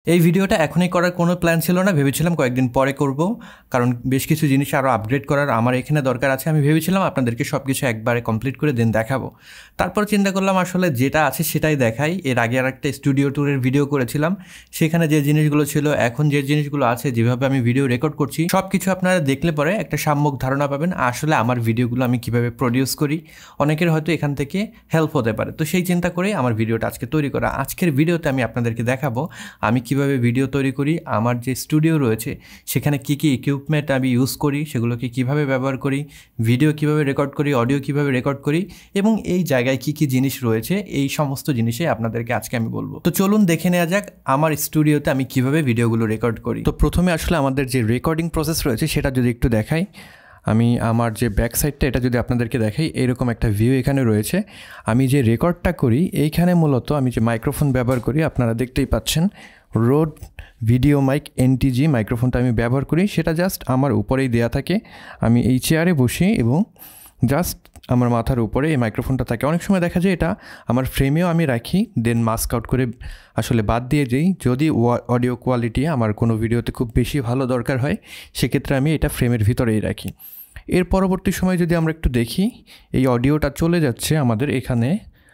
এই ভিডিওটা এখনই করার কোনো প্ল্যান ছিল না, ভেবেছিলাম কয়েকদিন পরে করব, কারণ বেশ কিছু জিনিস আরও আপগ্রেড করার আমার এখানে দরকার আছে। আমি ভেবেছিলাম আপনাদেরকে সব কিছু একবারে কমপ্লিট করে দেন দেখাবো। তারপর চিন্তা করলাম আসলে যেটা আছে সেটাই দেখাই। এর আগে আর একটা স্টুডিও ট্যুরের ভিডিও করেছিলাম, সেখানে যে জিনিসগুলো ছিল, এখন যে জিনিসগুলো আছে, যেভাবে আমি ভিডিও রেকর্ড করছি, সব কিছু আপনারা দেখলে পরে একটা সাম্যক ধারণা পাবেন আসলে আমার ভিডিওগুলো আমি কীভাবে প্রডিউস করি। অনেকের হয়তো এখান থেকে হেল্প হতে পারে, তো সেই চিন্তা করে আমার ভিডিওটা আজকে তৈরি করা। আজকের ভিডিওতে আমি আপনাদেরকে দেখাবো আমি কীভাবে ভিডিও তৈরি করি, আমার যে স্টুডিও রয়েছে সেখানে কী কী ইকুইপমেন্ট আমি ইউজ করি, সেগুলোকে কীভাবে ব্যবহার করি, ভিডিও কীভাবে রেকর্ড করি, অডিও কীভাবে রেকর্ড করি, এবং এই জায়গায় কী কী জিনিস রয়েছে, এই সমস্ত জিনিসে আপনাদেরকে আজকে আমি বলবো। তো চলুন দেখে নেওয়া যাক আমার স্টুডিওতে আমি কীভাবে ভিডিওগুলো রেকর্ড করি। তো প্রথমে আসলে আমাদের যে রেকর্ডিং প্রসেস রয়েছে সেটা যদি একটু দেখাই, আমি আমার যে ব্যাক সাইডটা এটা যদি আপনাদেরকে দেখাই, এরকম একটা ভিউ এখানে রয়েছে। আমি যে রেকর্ডটা করি এইখানে মূলত আমি যে মাইক্রোফোন ব্যবহার করি আপনারা দেখতেই পাচ্ছেন, রোড ভিডিও মাইক এনটিজি মাইক্রোফোনটা আমি ব্যবহার করি। সেটা জাস্ট আমার উপরেই দেয়া থাকে, আমি এই চেয়ারে বসি এবং জাস্ট আমার মাথার উপরে এই মাইক্রোফোনটা থাকে। অনেক সময় দেখা যায় এটা আমার ফ্রেমেও আমি রাখি, দেন মাস্ক আউট করে আসলে বাদ দিয়ে যাই। যদি অডিও কোয়ালিটি আমার কোনো ভিডিওতে খুব বেশি ভালো দরকার হয়, সেক্ষেত্রে আমি এটা ফ্রেমের ভিতরেই রাখি। এর পরবর্তী সময় যদি আমরা একটু দেখি, এই অডিওটা চলে যাচ্ছে আমাদের এখানে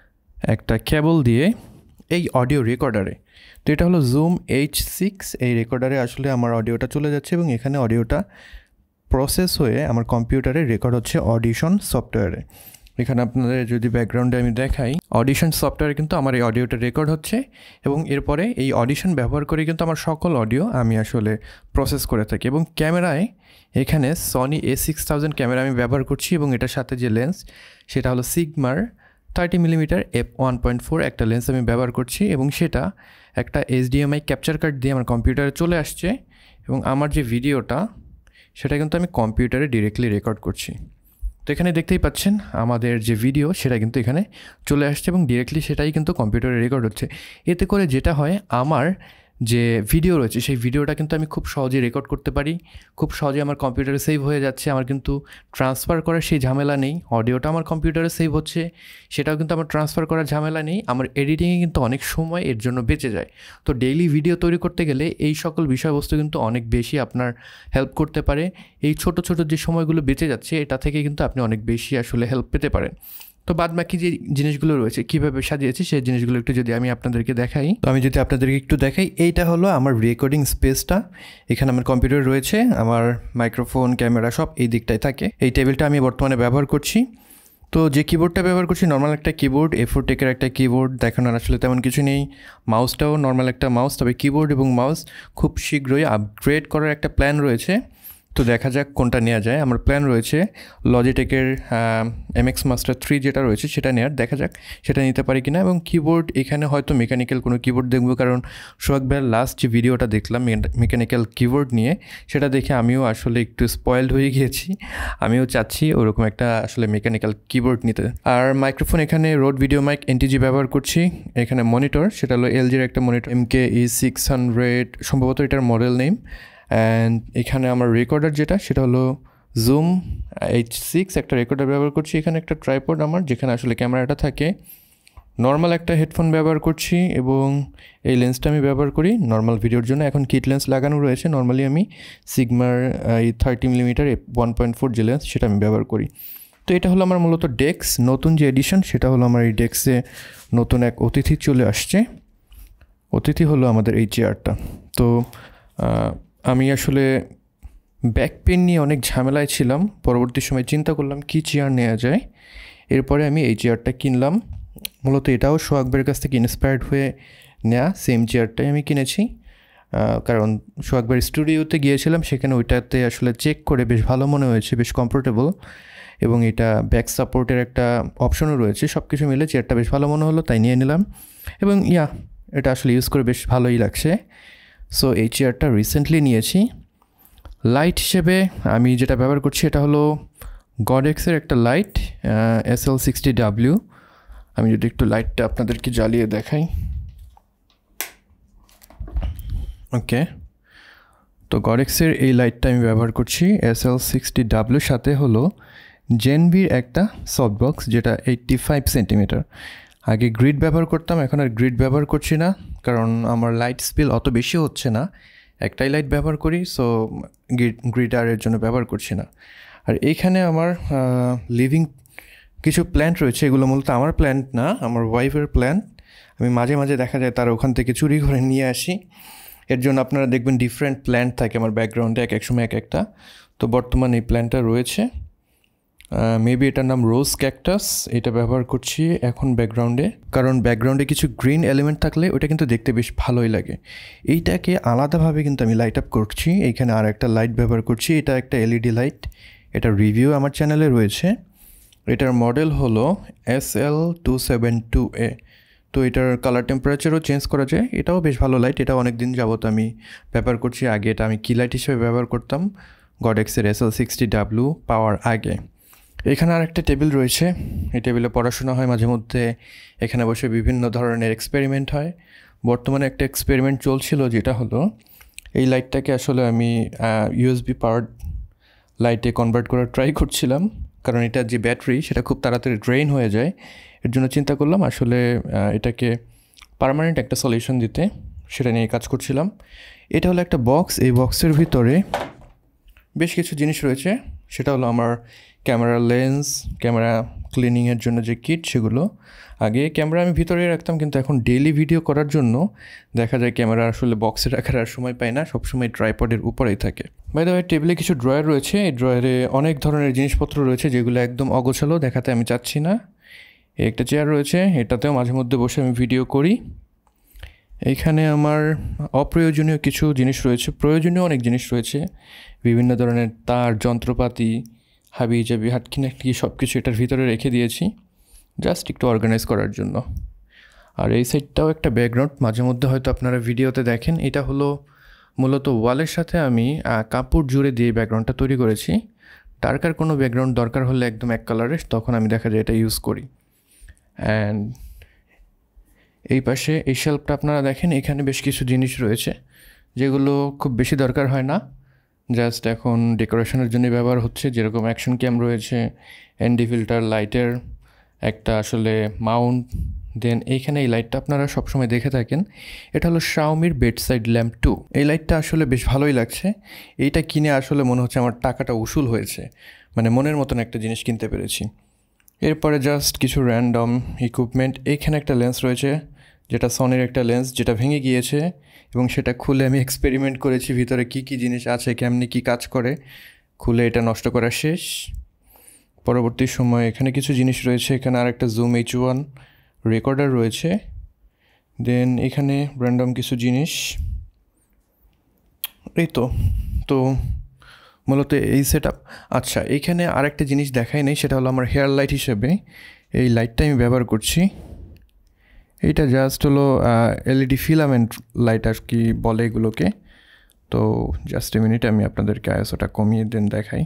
একটা কেবল দিয়ে এই অডিও রেকর্ডারে। তো এটা হলো জুম H6, এই রেকর্ডারে আসলে আমার অডিওটা চলে যাচ্ছে এবং এখানে অডিওটা প্রসেস হয়ে আমার কম্পিউটারে রেকর্ড হচ্ছে অডিশন সফটওয়্যারে। এখানে আপনাদের যদি ব্যাকগ্রাউন্ডে আমি দেখাই, অডিশন সফটওয়্যারে কিন্তু আমার এই অডিওটা রেকর্ড হচ্ছে এবং এরপরে এই অডিশন ব্যবহার করে কিন্তু আমার সকল অডিও আমি আসলে প্রসেস করে থাকি। এবং ক্যামেরায় এখানে সনি A6000 ক্যামেরা আমি ব্যবহার করছি এবং এটার সাথে যে লেন্স সেটা হলো সিগমার 30mm f1.4 একটা লেন্স আমি ব্যবহার করছি এবং সেটা একটা HDMI ক্যাপচার কার্ড দিয়ে আমার কম্পিউটারে চলে আসছে এবং আমার যে ভিডিওটা সেটা কিন্তু আমি কম্পিউটারে ডিরেক্টলি রেকর্ড করছি। তো এখানে দেখতেই পাচ্ছেন আমাদের যে ভিডিও সেটা কিন্তু এখানে চলে আসছে এবং ডিরেক্টলি সেটাই কিন্তু কম্পিউটারে রেকর্ড হচ্ছে। এতে করে যেটা হয়, আমার যে ভিডিও রয়েছে সেই ভিডিওটা কিন্তু আমি খুব সহজে রেকর্ড করতে পারি, খুব সহজে আমার কম্পিউটারে সেভ হয়ে যাচ্ছে। আমার কিন্তু ট্রান্সফার করার সেই ঝামেলা নেই। অডিওটা আমার কম্পিউটারে সেভ হচ্ছে, সেটাও কিন্তু আমার ট্রান্সফার করার ঝামেলা নেই। আমার এডিটিংয়ে কিন্তু অনেক সময় এর জন্য বেঁচে যায়। তো ডেইলি ভিডিও তৈরি করতে গেলে এই সকল বিষয়বস্তু কিন্তু অনেক বেশি আপনার হেল্প করতে পারে। এই ছোট ছোট যে সময়গুলো বেঁচে যাচ্ছে এটা থেকে কিন্তু আপনি অনেক বেশি আসলে হেল্প পেতে পারেন। তো বাদ বাকি যে জিনিসগুলো রয়েছে কীভাবে সাজিয়েছি সেই জিনিসগুলো একটু যদি আমি আপনাদেরকে দেখাই, তো আমি যদি আপনাদেরকে একটু দেখাই, এইটা হলো আমার রেকর্ডিং স্পেসটা। এখানে আমার কম্পিউটার রয়েছে, আমার মাইক্রোফোন ক্যামেরা সব এই দিকটায় থাকে। এই টেবিলটা আমি বর্তমানে ব্যবহার করছি। তো যে কিবোর্ডটা ব্যবহার করছি নর্মাল একটা কিবোর্ড, A4 টেকের একটা কিবোর্ড, দেখানোর আসলে তেমন কিছু নেই। মাউসটাও নর্মাল একটা মাউস, তবে কিবোর্ড এবং মাউস খুব শীঘ্রই আপগ্রেড করার একটা প্ল্যান রয়েছে। তো দেখা যাক কোনটা নেওয়া যায়। আমার প্ল্যান রয়েছে লজিটেকের MX Master 3 যেটা রয়েছে সেটা নেওয়ার, দেখা যাক সেটা নিতে পারি কিনা। এবং কিবোর্ড এখানে হয়তো মেকানিক্যাল কোনো কিবোর্ড দেখবো, কারণ সোহাগ ভাইয়ের লাস্ট যে ভিডিওটা দেখলাম মেকানিক্যাল কিবোর্ড নিয়ে, সেটা দেখে আমিও আসলে একটু স্পয়েলড হয়ে গিয়েছি। আমিও চাচ্ছি ওরকম একটা আসলে মেকানিক্যাল কিবোর্ড নিতে। আর মাইক্রোফোন এখানে রোড ভিডিও মাইক এনটিজি ব্যবহার করছি। এখানে মনিটর, সেটা হলো LG-র একটা মনিটর MKE600, সম্ভবত এটার মডেল নেম। অ্যান্ড এখানে আমার রেকর্ডার যেটা সেটা হলো জুম H6 একটা রেকর্ডার ব্যবহার করছি। এখানে একটা ট্রাইপড আমার, যেখানে আসলে ক্যামেরাটা থাকে। নর্মাল একটা হেডফোন ব্যবহার করছি এবং এই লেন্সটা আমি ব্যবহার করি নর্মাল ভিডিওর জন্য। এখন কিট লেন্স লাগানো রয়েছে, নর্মালি আমি সিগমার এই 30mm f1.4 যে লেন্স সেটা আমি ব্যবহার করি। তো এটা হলো আমার মূলত ডেস্ক, নতুন যে এডিশন সেটা হলো আমার এই ডেস্কে নতুন এক অতিথি চলে আসছে। অতিথি হলো আমাদের এই চেয়ারটা। তো আমি আসলে ব্যাক পেন নিয়ে অনেক ঝামেলায় ছিলাম। পরবর্তী সময় চিন্তা করলাম কী চেয়ার নেওয়া যায়। এরপরে আমি এই চেয়ারটা কিনলাম। মূলত এটাও সোহাগ ভাইয়ের কাছ থেকে ইন্সপায়ার্ড হয়ে নেওয়া সেম চেয়ারটাই আমি কিনেছি, কারণ সোহাগ ভাইয়ের স্টুডিওতে গিয়েছিলাম, সেখানে ওইটাতে আসলে চেক করে বেশ ভালো মনে হয়েছে, বেশ কমফোর্টেবল এবং এটা ব্যাক সাপোর্টের একটা অপশনও রয়েছে। সব কিছু মিলে চেয়ারটা বেশ ভালো মনে হলো, তাই নিয়ে নিলাম এবং এটা আসলে ইউজ করে বেশ ভালোই লাগছে। সো এই চেয়ারটা রিসেন্টলি নিয়েছি। লাইট হিসেবে আমি যেটা ব্যবহার করছি এটা হলো গডেক্সের একটা লাইট SL60W। আমি যদি একটু লাইটটা আপনাদেরকে জ্বালিয়ে দেখাই, ওকে। তো গডেক্সের এই লাইটটা আমি ব্যবহার করছি SL60W, সাথে হলো জেনভির একটা সফট বক্স যেটা 85 সেন্টিমিটার। আগে গ্রিড ব্যবহার করতাম, এখন আর গ্রিড ব্যবহার করছি না, কারণ আমার লাইট স্পিল অত বেশি হচ্ছে না, একটাই লাইট ব্যবহার করি, সো গ্রিড আর এর জন্য ব্যবহার করছি না। আর এইখানে আমার লিভিং কিছু প্ল্যান্ট রয়েছে, এগুলো মূলত আমার প্ল্যান্ট না, আমার ওয়াইফের প্ল্যান্ট। আমি মাঝে মাঝে দেখা যায় তার ওখান থেকে চুরি করে নিয়ে আসি, এর জন্য আপনারা দেখবেন ডিফারেন্ট প্ল্যান্ট থাকে আমার ব্যাকগ্রাউন্ডে এক এক সময় এক একটা। তো বর্তমানে এই প্ল্যান্টটা রয়েছে, মেবি এটার নাম রোজ ক্যাকটাস, এটা ব্যবহার করছি এখন ব্যাকগ্রাউন্ডে, কারণ ব্যাকগ্রাউন্ডে কিছু গ্রিন এলিমেন্ট থাকলে ওটা কিন্তু দেখতে বেশ ভালোই লাগে। এইটাকে আলাদাভাবে কিন্তু আমি লাইট আপ করছি, এইখানে আর একটা লাইট ব্যবহার করছি, এটা একটা এলইডি লাইট, এটা রিভিউ আমার চ্যানেলে রয়েছে। এটার মডেল হলো SL272A। তো এটার কালার টেম্পারেচারও চেঞ্জ করা যায়, এটাও বেশ ভালো লাইট, এটা অনেক দিন যাবত আমি ব্যবহার করছি। আগে এটা আমি কি লাইট হিসেবে ব্যবহার করতাম গডেক্সের SL60W পাওয়ার আগে। এখানে আর একটা টেবিল রয়েছে, এই টেবিলে পড়াশোনা হয় মাঝে মধ্যে, এখানে বসে বিভিন্ন ধরনের এক্সপেরিমেন্ট হয়। বর্তমানে একটা এক্সপেরিমেন্ট চলছিল, যেটা হলো এই লাইটটাকে আসলে আমি USB পাওয়ার্ড লাইটে কনভার্ট করার ট্রাই করছিলাম, কারণ এটার যে ব্যাটারি সেটা খুব তাড়াতাড়ি ড্রেন হয়ে যায়। এর জন্য চিন্তা করলাম আসলে এটাকে পার্মানেন্ট একটা সলিউশন দিতে, সেটা নিয়ে কাজ করছিলাম। এটা হলো একটা বক্স, এই বক্সের ভিতরে বেশ কিছু জিনিস রয়েছে, সেটা হলো আমার ক্যামেরা লেন্স, ক্যামেরা ক্লিনিংয়ের জন্য যে কিট, সেগুলো। আগে ক্যামেরা আমি ভিতরে রাখতাম, কিন্তু এখন ডেইলি ভিডিও করার জন্য দেখা যায় ক্যামেরা আসলে বক্সে রাখার আর সময় পাই না, সবসময় ট্রাইপডের উপরেই থাকে। বাই দ্য ওয়ে, টেবিলে কিছু ড্রয়ার রয়েছে, এই ড্রয়ারে অনেক ধরনের জিনিসপত্র রয়েছে যেগুলো একদম অগোছালো দেখাতে আমি চাচ্ছি না। একটা চেয়ার রয়েছে, এটাতেও মাঝে মধ্যে বসে আমি ভিডিও করি। এইখানে আমার অপ্রয়োজনীয় কিছু জিনিস রয়েছে, প্রয়োজনীয় অনেক জিনিস রয়েছে, বিভিন্ন ধরনের তার, যন্ত্রপাতি, হাবি জাবি, হাটকি সব কিছু এটার ভিতরে রেখে দিয়েছি জাস্ট একটু অর্গানাইজ করার জন্য। আর এই সাইডটাও একটা ব্যাকগ্রাউন্ড, মাঝে মধ্যে হয়তো আপনারা ভিডিওতে দেখেন, এটা হলো মূলত ওয়ালের সাথে আমি কাপড় জুড়ে দিয়ে ব্যাকগ্রাউন্ডটা তৈরি করেছি। ডার্কার কোনো ব্যাকগ্রাউন্ড দরকার হলে একদম এক কালারের, তখন আমি দেখা যায় এটা ইউজ করি। অ্যান্ড এই পাশে এই শেলফটা আপনারা দেখেন, এখানে বেশ কিছু জিনিস রয়েছে যেগুলো খুব বেশি দরকার হয় না, জাস্ট এখন ডেকোরেশনের জন্য ব্যবহার হচ্ছে। যেরকম অ্যাকশন ক্যাম রয়েছে, এনডি ফিল্টার, লাইটের একটা আসলে মাউন্ট। দেন এইখানে এই লাইটটা আপনারা সবসময় দেখে থাকেন, এটা হলো শাওমির বেডসাইড ল্যাম্প 2। এই লাইটটা আসলে বেশ ভালোই লাগছে, এইটা কিনে আসলে মনে হচ্ছে আমার টাকাটা উসুল হয়েছে, মানে মনের মতন একটা জিনিস কিনতে পেরেছি। এরপরে জাস্ট কিছু র্যান্ডম ইকুইপমেন্ট, এইখানে একটা লেন্স রয়েছে, যেটা সনির একটা লেন্স, যেটা ভেঙে গিয়েছে, এবং সেটা খুলে আমি এক্সপেরিমেন্ট করেছি ভিতরে কী কী জিনিস আছে, কেমনি কী কাজ করে, খুলে এটা নষ্ট করা শেষ। পরবর্তী সময় এখানে কিছু জিনিস রয়েছে, এখানে আর একটা জুম H1 রেকর্ডার রয়েছে। দেন এখানে র্যান্ডম কিছু জিনিস, এই তো মূলত এই সেট আপ। আচ্ছা, এইখানে আরেকটা জিনিস দেখাই নেই, সেটা হলো আমার হেয়ার লাইট হিসেবে এই লাইটটা আমি ব্যবহার করছি। এইটা জাস্ট হলো এলইডি ফিলামেন্ট লাইট আর কি বলে এগুলোকে। তো জাস্ট এ মিনিট, আমি আপনাদেরকে আইএসওটা কমিয়ে দেন দেখাই।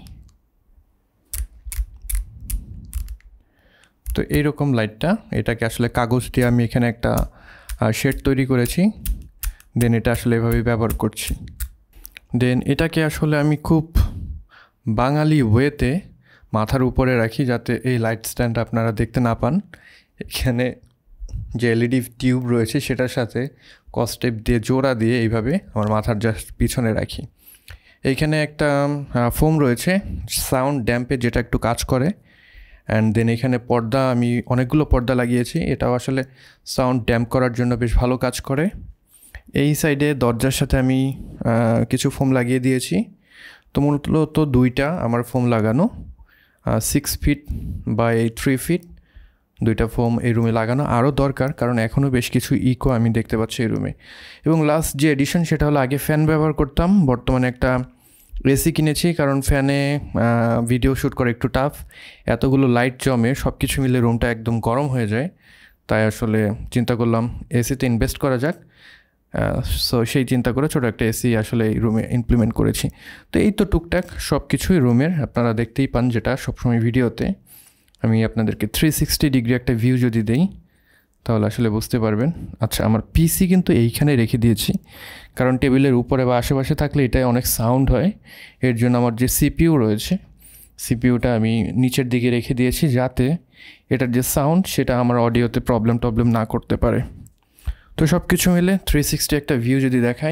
তো এইরকম লাইটটা, এটাকে আসলে কাগজ দিয়ে আমি এখানে একটা শেড তৈরি করেছি, দেন এটা আসলে এভাবেই ব্যবহার করছি। দেন এটাকে আসলে আমি খুব বাঙালি ওয়েতে মাথার উপরে রাখি, যাতে এই লাইট স্ট্যান্ড আপনারা দেখতে না পান। এখানে যে এলইডি টিউব রয়েছে সেটার সাথে কসটেপ দিয়ে জোড়া দিয়ে এইভাবে আমার মাথার জাস্ট পিছনে রাখি। এইখানে একটা ফোম রয়েছে সাউন্ড ড্যাম্পে, যেটা একটু কাজ করে। অ্যান্ড দেন এখানে পর্দা, আমি অনেকগুলো পর্দা লাগিয়েছি, এটাও আসলে সাউন্ড ড্যাম্প করার জন্য বেশ ভালো কাজ করে। এই সাইডে দরজার সাথে আমি কিছু ফোম লাগিয়ে দিয়েছি। তো মূলত দুইটা আমার ফোম লাগানো, 6 ফিট বাই 3 ফিট দুইটা ফোম এই রুমে লাগানো আরও দরকার, কারণ এখনও বেশ কিছু ইকো আমি দেখতে পাচ্ছি এই রুমে। এবং লাস্ট যে এডিশন, সেটা হলো আগে ফ্যান ব্যবহার করতাম, বর্তমানে একটা এসি কিনেছি, কারণ ফ্যানে ভিডিও শ্যুট করে একটু টাফ, এতগুলো লাইট জমে সব কিছু মিলে রুমটা একদম গরম হয়ে যায়। তাই আসলে চিন্তা করলাম এসিতে ইনভেস্ট করা যাক। সো সেই চিন্তা করে ছোটো একটা এসি আসলে এই রুমে ইমপ্লিমেন্ট করেছি। তো এই তো টুকটাক সব কিছুই রুমের আপনারা দেখতেই পান, যেটা সবসময় ভিডিওতে। আমি আপনাদেরকে 360 ডিগ্রি একটা ভিউ যদি দেই তাহলে আসলে বুঝতে পারবেন। আচ্ছা, আমার পিসি কিন্তু এইখানে রেখে দিয়েছি, কারণ টেবিলের উপরে বা আশেপাশে থাকলে এটাই অনেক সাউন্ড হয়। এর জন্য আমার যে সিপিইউ রয়েছে সিপিইউটা আমি নিচের দিকে রেখে দিয়েছি যাতে এটার যে সাউন্ড সেটা আমার অডিওতে প্রবলেম না করতে পারে। তো সব কিছু মিলে 360 একটা ভিউ যদি দেখাই,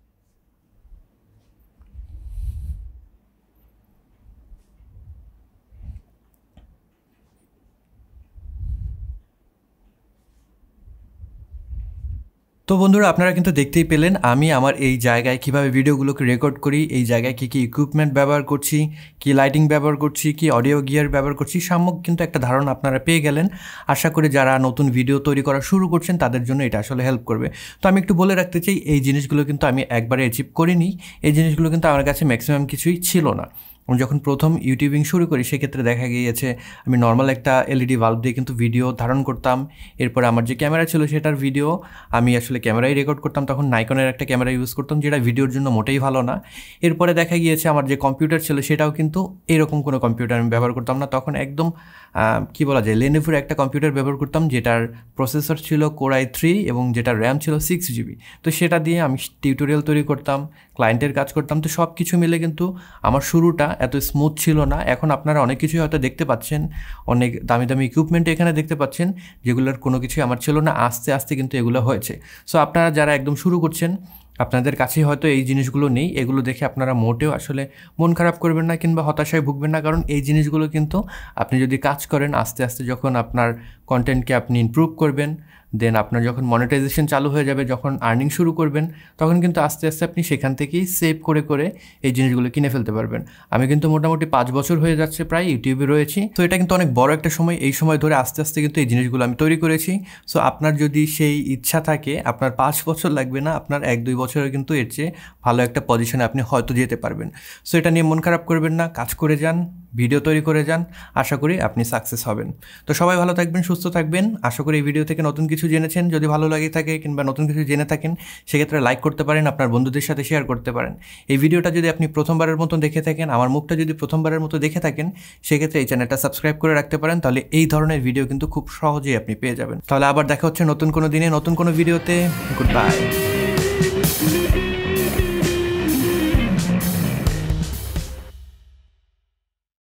তো বন্ধুরা আপনারা কিন্তু দেখতেই পেলেন আমি আমার এই জায়গায় কিভাবে ভিডিওগুলোকে রেকর্ড করি, এই জায়গায় কী কী ইকুইপমেন্ট ব্যবহার করছি, কি লাইটিং ব্যবহার করছি, কি অডিও গিয়ার ব্যবহার করছি, সামগ্রিক কিন্তু একটা ধারণা আপনারা পেয়ে গেলেন। আশা করি যারা নতুন ভিডিও তৈরি করা শুরু করছেন তাদের জন্য এটা আসলে হেল্প করবে। তো আমি একটু বলে রাখতে চাই এই জিনিসগুলো কিন্তু আমি একবারে অ্যাচিভ করিনি, এই জিনিসগুলো কিন্তু আমার কাছে ম্যাক্সিমাম কিছুই ছিল না। আমি যখন প্রথম ইউটিউবিং শুরু করি সেক্ষেত্রে দেখা গিয়েছে আমি নর্মাল একটা এলইডি বাল্ব দিয়ে কিন্তু ভিডিও ধারণ করতাম। এরপরে আমার যে ক্যামেরা ছিল সেটার ভিডিও আমি আসলে ক্যামেরায় রেকর্ড করতাম, তখন নাইকনের একটা ক্যামেরা ইউজ করতাম যেটা ভিডিওর জন্য মোটেই ভালো না। এরপরে দেখা গিয়েছে আমার যে কম্পিউটার ছিল সেটাও কিন্তু এরকম কোনো কম্পিউটার আমি ব্যবহার করতাম না, তখন একদম কী বলা যায় লেনোভোর একটা কম্পিউটার ব্যবহার করতাম যেটার প্রসেসর ছিল Core i3 এবং যেটার র্যাম ছিল 6GB। তো সেটা দিয়ে আমি টিউটোরিয়াল তৈরি করতাম, ক্লায়েন্টের কাজ করতাম। তো সব কিছু মিলে কিন্তু আমার শুরুটা এত স্মুথ ছিল না। এখন আপনারা অনেক কিছুই হয়তো দেখতে পাচ্ছেন, অনেক দামি দামি ইকুইপমেন্ট এখানে দেখতে পাচ্ছেন যেগুলোর কোনো কিছুই আমার ছিল না, আস্তে আস্তে কিন্তু এগুলো হয়েছে। সো আপনারা যারা একদম শুরু করছেন আপনাদের কাছেই হয়তো এই জিনিসগুলো নেই, এগুলো দেখে আপনারা মোটেও আসলে মন খারাপ করবেন না কিংবা হতাশায় ভুগবেন না, কারণ এই জিনিসগুলো কিন্তু আপনি যদি কাজ করেন আস্তে আস্তে যখন আপনার কন্টেন্টকে আপনি ইমপ্রুভ করবেন, দেন আপনার যখন মনিটাইজেশন চালু হয়ে যাবে, যখন আর্নিং শুরু করবেন, তখন কিন্তু আস্তে আস্তে আপনি সেখান থেকেই সেভ করে করে এই জিনিসগুলো কিনে ফেলতে পারবেন। আমি কিন্তু মোটামুটি 5 বছর হয়ে যাচ্ছে প্রায় ইউটিউবে রয়েছি, তো এটা কিন্তু অনেক বড় একটা সময়। এই সময় ধরে আস্তে আস্তে কিন্তু এই জিনিসগুলো আমি তৈরি করেছি। সো আপনার যদি সেই ইচ্ছা থাকে আপনার 5 বছর লাগবে না, আপনার 1-2 বছরে কিন্তু এর চেয়ে ভালো একটা পজিশনে আপনি হয়তো যেতে পারবেন। সো এটা নিয়ে মন খারাপ করবেন না, কাজ করে যান, ভিডিও তৈরি করে যান, আশা করি আপনি সাকসেস হবেন। তো সবাই ভালো থাকবেন, সুস্থ থাকবেন। আশা করি এই ভিডিও থেকে নতুন কিছু জেনেছেন, যদি ভালো লাগে থাকে কিংবা নতুন কিছু জেনে থাকেন সেক্ষেত্রে লাইক করতে পারেন, আপনার বন্ধুদের সাথে শেয়ার করতে পারেন। এই ভিডিওটা যদি আপনি প্রথমবারের মতো দেখে থাকেন, আমার মুখটা যদি প্রথমবারের মতো দেখে থাকেন, সেক্ষেত্রে এই চ্যানেলটা সাবস্ক্রাইব করে রাখতে পারেন, তাহলে এই ধরনের ভিডিও কিন্তু খুব সহজেই আপনি পেয়ে যাবেন। তাহলে আবার দেখা হচ্ছে নতুন কোনো দিনে নতুন কোনো ভিডিওতে। Good by.